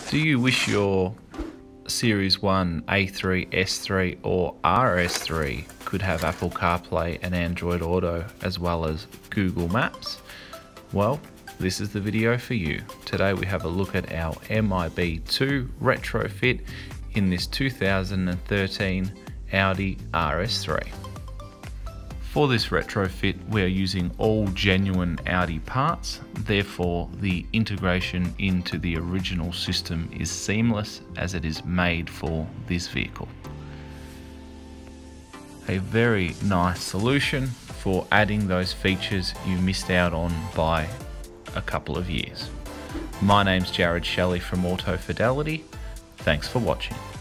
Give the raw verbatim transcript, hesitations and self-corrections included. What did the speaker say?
Do you wish your Series one, A three, S three or R S three could have Apple CarPlay and Android Auto as well as Google Maps? Well, this is the video for you. Today we have a look at our M I B two Retrofit in this two thousand thirteen Audi R S three. For this retrofit, we are using all genuine Audi parts, therefore the integration into the original system is seamless as it is made for this vehicle. A very nice solution for adding those features you missed out on by a couple of years. My name's Jared Shelley from Autofidelity. Thanks for watching.